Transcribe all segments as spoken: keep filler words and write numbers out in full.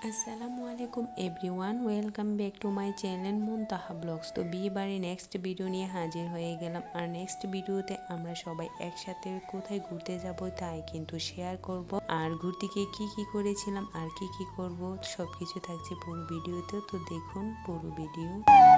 আসসালামু আলাইকুম everyone, welcome back to my channel Muntaha blogs. তো বিয়ে বাড়ি নেক্সট ভিডিও নিয়ে হাজির হয়ে গেলাম। আর নেক্সট ভিডিওতে আমরা সবাই একসাথে কোথায় ঘুরতে যাব তাই কিন্তু শেয়ার করব। আর ঘুরতে গিয়ে কী কী করেছিলাম আর কি কি করব সব কিছু থাকছে পুরো ভিডিওতে। তো দেখুন পুরো ভিডিও।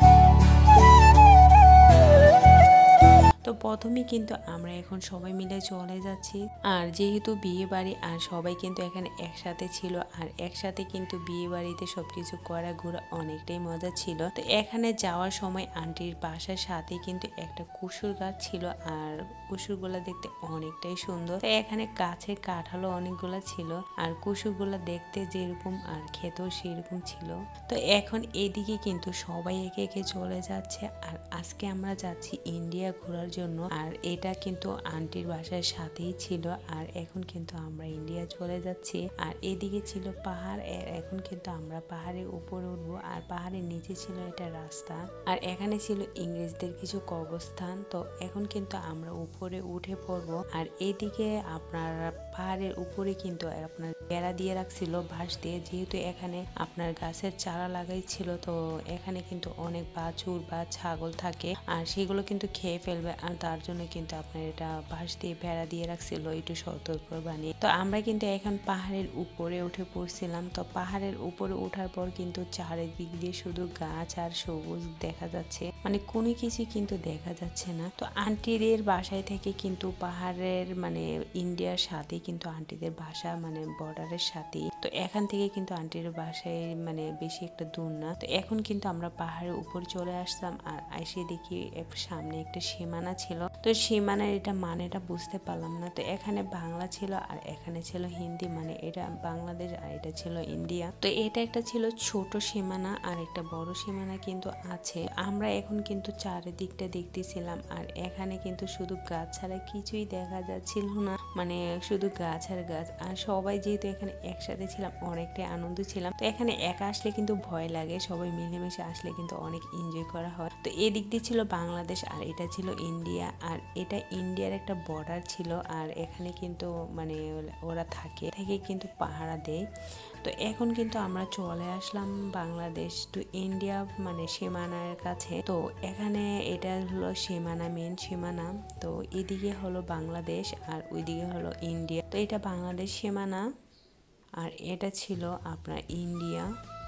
তো প্রথমে কিন্তু আমরা এখন সবাই মিলে চলে যাচ্ছি। আর যেহেতু বিয়ে বাড়ি আর সবাই কিন্তু এখানে একসাথে ছিল আর একসাথে কিন্তু বিয়ে বাড়িতে সবকিছু করা ঘোরা অনেকটাই মজা ছিল। তো এখানে যাওয়ার সময় আন্টির বাসার সাথে কিন্তু একটা কুসুর গাছ ছিল আর কুসুরগুলা দেখতে অনেকটাই সুন্দর। তো এখানে গাছের কাঁঠালও অনেকগুলা ছিল আর কুসুরগুলা দেখতে যেরকম আর খেতেও সেরকম ছিল। তো এখন এদিকে কিন্তু সবাই একে একে চলে যাচ্ছে। আর আজকে আমরা যাচ্ছি ইন্ডিয়া ঘোরার জন্য। আর এটা কিন্তু আন্টির বাসার সাথেই ছিল। আর এখন কিন্তু আমরা ইন্ডিয়া চলে যাচ্ছি। আর এদিকে ছিল পাহাড়, এখন কিন্তু আমরা পাহাড়ের উপরে উঠবো। আর পাহাড়ের নিচে ছিল এটা রাস্তা। আর এখানে ছিল ইংরেজদের কিছু কবরস্থান। তো এখন কিন্তু আমরা উপরে উঠে পড়বো। আর এদিকে আপনার পাহাড়ের উপরে কিন্তু আপনার বেড়া দিয়ে রাখছিল বাঁশ দিয়ে, যেহেতু এখানে আপনার গাছের চারা লাগাই ছিল। তো এখানে কিন্তু অনেক বাছুর বা ছাগল থাকে আর সেগুলো কিন্তু খেয়ে ফেলবে। আর তার জন্য কিন্তু আপনার এটা বাঁশ দিয়ে বেড়া দিয়ে রাখছিল একটু সতর্ক বানিয়ে। তো আমরা কিন্তু এখন পাহাড়ের উপরে উঠে পড়ছিলাম। তো পাহাড়ের উপরে ওঠার পর কিন্তু চারিদিক দিয়ে শুধু গাছ আর সবুজ দেখা যাচ্ছে, মানে কোনো কিছু কিন্তু দেখা যাচ্ছে না। তো আন্টিদের বাসায় থেকে কিন্তু পাহাড়ের মানে ইন্ডিয়ার সাথে কিন্তু আন্টিদের বাসা মানে বর্ডারের সাথে। তো এখান থেকে কিন্তু আন্টির বাসায় মানে বেশি একটা দূর না। তো এখন কিন্তু আমরা পাহাড়ের উপর চলে আসলাম। আর এসে দেখি সামনে একটা সীমানা ছিল। তো সীমানার এটা মানেটা বুঝতে পারলাম না। তো এখানে বাংলা ছিল আর এখানে ছিল হিন্দি, মানে এটা বাংলাদেশ আর এটা ছিল ইন্ডিয়া। তো এটা একটা ছিল ছোট সীমানা আর একটা বড় সীমানা কিন্তু আছে। আমরা এখন কিন্তু চারিদিকটা দেখতেছিলাম আর এখানে কিন্তু শুধু গাছ ছাড়া কিছুই দেখা যাচ্ছিল না, মানে শুধু গাছ আর গাছ। আর সবাই যেহেতু এখানে একসাথে ছিলাম অনেকটাই আনন্দ ছিলাম। তো এখানে একা আসলে কিন্তু ভয় লাগে, সবাই মিলেমিশে আসলে কিন্তু অনেক এনজয় করা হয়। তো এদিক দিয়ে ছিল বাংলাদেশ আর এটা ছিল ইন্ডিয়া। আর এটা ইন্ডিয়ার একটা বর্ডার ছিল আর এখানে কিন্তু মানে ওরা থাকে থেকে কিন্তু পাহারা দেয়। তো এখন কিন্তু আমরা চলে আসলাম বাংলাদেশ টু ইন্ডিয়া মানে সীমানার কাছে। তো এখানে এটা হলো সীমানা, মেন সীমানা। তো এদিকে হলো বাংলাদেশ আর ওইদিকে হলো ইন্ডিয়া। তো এটা বাংলাদেশ সীমানা আর এটা ছিল আপনার ইন্ডিয়া,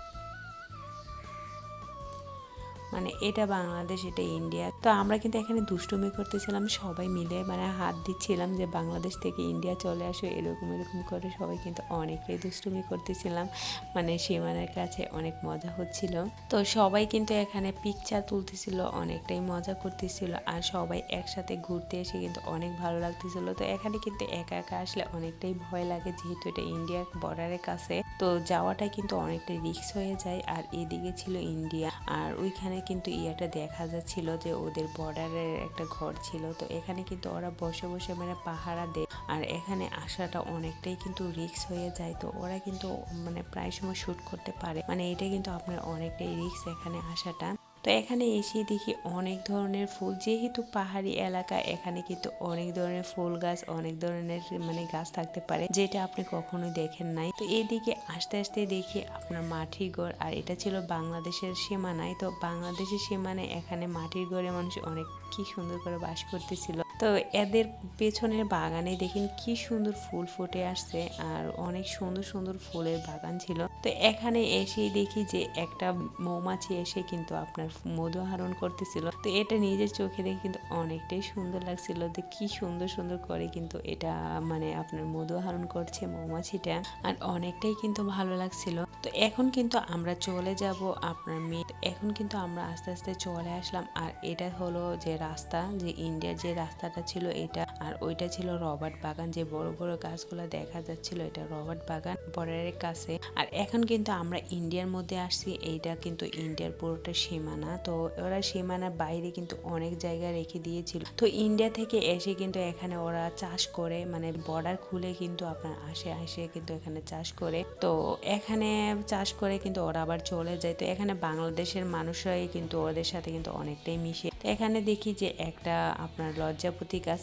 মানে এটা বাংলাদেশ এটা ইন্ডিয়া। তো আমরা কিন্তু এখানে দুষ্টুমি করতেছিলাম সবাই মিলে, মানে হাত দিচ্ছিলাম যে বাংলাদেশ থেকে ইন্ডিয়া চলে আসো এরকম এরকম করে সবাই কিন্তু অনেকটাই দুষ্টুমি করতেছিলাম, মানে সীমানার কাছে অনেক মজা হচ্ছিল। তো সবাই কিন্তু এখানে পিকচার তুলতেছিল, অনেকটাই মজা করতেছিল। আর সবাই একসাথে ঘুরতে এসে কিন্তু অনেক ভালো লাগতেছিল। তো এখানে কিন্তু একা একা আসলে অনেকটাই ভয় লাগে, যেহেতু এটা ইন্ডিয়ার বর্ডারের কাছে। তো যাওয়াটা কিন্তু অনেকটাই রিস্ক হয়ে যায়। আর এদিকে ছিল ইন্ডিয়া আর ওইখানে কিন্তু ইয়েটা দেখা যাচ্ছিল যে ওদের বর্ডারের একটা ঘর ছিল। তো এখানে কিন্তু ওরা বসে বসে মানে পাহারা দেয় আর এখানে আসাটা অনেকটাই কিন্তু রিস্ক হয়ে যায়। তো ওরা কিন্তু মানে প্রায় সময় শুট করতে পারে, মানে এটা কিন্তু আপনার অনেকটাই রিস্ক এখানে আসাটা। তো এখানে এসে দেখি অনেক ধরনের ফুল, যেহেতু পাহাড়ি এলাকা এখানে কিন্তু অনেক ধরনের ফুল গাছ অনেক ধরনের মানে গাছ থাকতে পারে যেটা আপনি কখনো দেখেন নাই। তো এইদিকে আস্তে আস্তে দেখি আপনার মাটির ঘর আর এটা ছিল বাংলাদেশের সীমানায়। তো বাংলাদেশের সীমানায় এখানে মাটির ঘরে মানুষ অনেক কি সুন্দর করে বাস করতেছিল। তো এদের পেছনের বাগানে দেখেন কি সুন্দর ফুল ফুটে আসছে আর অনেক সুন্দর সুন্দর ফুলের বাগান ছিল। তো এখানে এসেই দেখি যে একটা মৌমাছি এসে কিন্তু আপনার মধু আহরণ করতেছিল। তো এটা নিজের চোখে দেখে কিন্তু অনেকটাই সুন্দর লাগছিল যে কি সুন্দর সুন্দর করে কিন্তু এটা মানে আপনার মধু আহরণ করছে মৌমাছিটা, আর অনেকটাই কিন্তু ভালো লাগছিল। তো এখন কিন্তু আমরা চলে যাব আপনার মেয়ে। এখন কিন্তু আমরা আস্তে আস্তে চলে আসলাম আর এটা হলো যে রাস্তা, যে ইন্ডিয়ার যে রাস্তাটা ছিল এটা। আর ওইটা ছিল রবার্ট বাগান, যে বড় বড় গাছগুলো দেখা যাচ্ছিল এটা রবার্ট বাগান বর্ডারের কাছে। আর এখন কিন্তু আমরা ইন্ডিয়ার মধ্যে আসছি, এইটা কিন্তু ইন্ডিয়ার পুরোটা সীমানা। তো ওরা সীমানার বাইরে কিন্তু অনেক জায়গা রেখে দিয়েছিল। তো ইন্ডিয়া থেকে এসে কিন্তু এখানে ওরা চাষ করে, মানে বর্ডার খুলে কিন্তু আপনার আসে আসে কিন্তু এখানে চাষ করে। তো এখানে চাষ করে কিন্তু ওরা আবার চলে যায়। তো এখানে বাংলাদেশের মানুষরাই কিন্তু ওদের সাথে কিন্তু অনেকটাই মিশে। তো এখানে দেখি যে একটা আপনার লজ্জাপতি গাছ আর ওর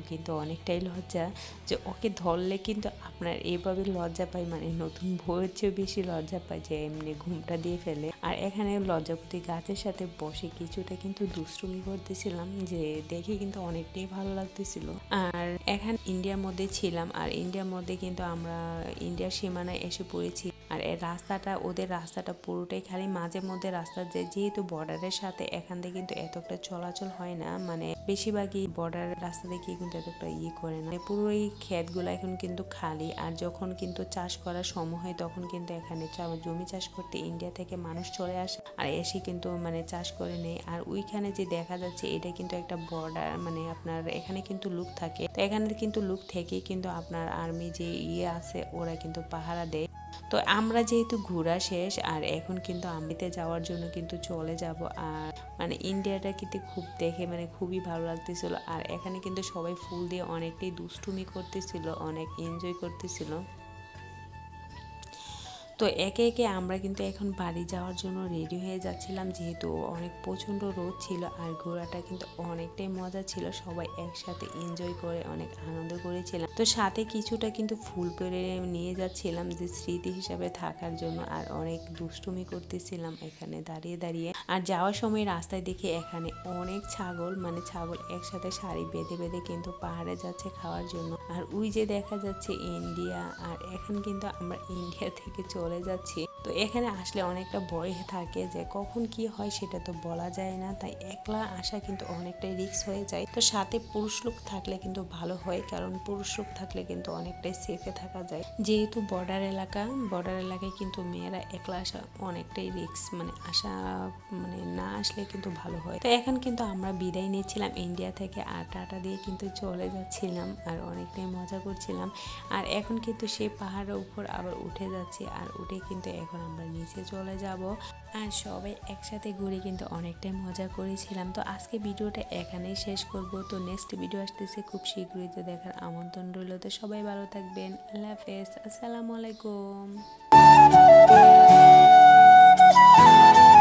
কিন্তু অনেকটাই লজ্জা, যে ওকে ধরলে কিন্তু আপনার এইভাবে লজ্জা পায়, মানে নতুন বউয়ের চেয়ে বেশি লজ্জা পায় যে এমনি ঘুমটা দিয়ে ফেলে। আর এখানে লজ্জাপতি গাছের সাথে বসে কিছুটা কিন্তু দুষ্টুমি করতেছিলাম, যে দেখে কিন্তু অনেকটাই ভালো লাগতেছিল। আর এখানে ইন্ডিয়ার মধ্যে ছিলাম, আর ইন্ডিয়ার মধ্যে কিন্তু আমরা ইন্ডিয়ার সীমানায় এসে পড়েছি। আর এই রাস্তাটা, ওদের রাস্তাটা পুরোটাই খালি, মাঝে মধ্যে রাস্তা যে যেহেতু বর্ডারের সাথে এখান থেকে কিন্তু এতটা চলাচল হয় না, মানে বেশিরভাগই বর্ডারের রাস্তা থেকে কিন্তু এতটা ইয়ে করে না। পুরো এই ক্ষেতগুলো এখন কিন্তু খালি। আর যখন কিন্তু চাষ করার সময় হয় তখন কিন্তু এখানে জমি চাষ করতে ইন্ডিয়া থেকে মানুষ চলে আসে, আর এসে কিন্তু মানে চাষ করে নেয়। আর ওইখানে যে দেখা যাচ্ছে এটা কিন্তু একটা বর্ডার, মানে আপনার এখানে কিন্তু লোক থাকে, তো এখানে কিন্তু লোক থেকেই কিন্তু আপনার আর্মি যে ইয়ে আছে ওরা কিন্তু পাহারা দেয়। তো আমরা যেহেতু ঘোরা শেষ, আর এখন কিন্তু আমিতে যাওয়ার জন্য কিন্তু চলে যাব। আর মানে ইন্ডিয়াটা কিন্তু খুব দেখে মানে খুবই ভালো লাগতেছিল। আর এখানে কিন্তু সবাই ফুল দিয়ে অনেকটাই দুষ্টুমি করতেছিল, অনেক এনজয় করতেছিল। তো একে একে আমরা কিন্তু এখন বাড়ি যাওয়ার জন্য রেডি হয়ে যাচ্ছিলাম, যেহেতু অনেক প্রচণ্ড রোদ ছিল। আর ঘোরাটা কিন্তু অনেকটাই মজা ছিল, সবাই একসাথে এনজয় করে অনেক আনন্দ করেছিলাম। তো সাথে কিছুটা কিন্তু ফুল পেড়ে নিয়ে যাচ্ছিলাম যে স্মৃতি হিসাবে থাকার জন্য। আর অনেক দুষ্টুমি করতেছিলাম এখানে দাঁড়িয়ে দাঁড়িয়ে। আর যাওয়ার সময় রাস্তায় দেখি এখানে অনেক ছাগল, মানে ছাগল একসাথে সারি বেঁধে বেঁধে কিন্তু পাহাড়ে যাচ্ছে খাওয়ার জন্য। আর ওই যে দেখা যাচ্ছে ইন্ডিয়া, আর এখন কিন্তু আমরা ইন্ডিয়া থেকে চলে যাচ্ছি। তো এখানে আসলে অনেকটা ভয় থাকে যে কখন কি হয় সেটা তো বলা যায় না, তাই একলা আসা কিন্তু অনেকটাই রিস্ক হয়ে যায়। তো সাথে পুরুষ লোক থাকলে কিন্তু ভালো হয়, কারণ পুরুষ লোক থাকলে কিন্তু অনেকটাই সেফে থাকা যায়। যেহেতু বর্ডার এলাকা, বর্ডার এলাকায় কিন্তু মেয়েরা একলা আসা অনেকটাই রিস্ক, মানে আসা মানে না আসলে কিন্তু ভালো হয়। তো এখন কিন্তু আমরা বিদায় নিচ্ছিলাম ইন্ডিয়া থেকে, আর টাটা দিয়ে কিন্তু চলে যাচ্ছিলাম, আর অনেকটাই মজা করছিলাম। আর এখন কিন্তু সেই পাহাড়ের উপর আবার উঠে যাচ্ছি, আর উঠে কিন্তু এখন আমরা নিচে চলে যাব। আর সবাই একসাথে ঘুরে কিন্তু অনেকটাই মজা করেছিলাম। তো আজকে ভিডিওটা এখানেই শেষ করব। তো নেক্সট ভিডিও আসতেছে খুব শীঘ্রই, তো দেখার আমন্ত্রণ রইল। তো সবাই ভালো থাকবেন, আল্লাহ হাফেজ, আসসালামু আলাইকুম।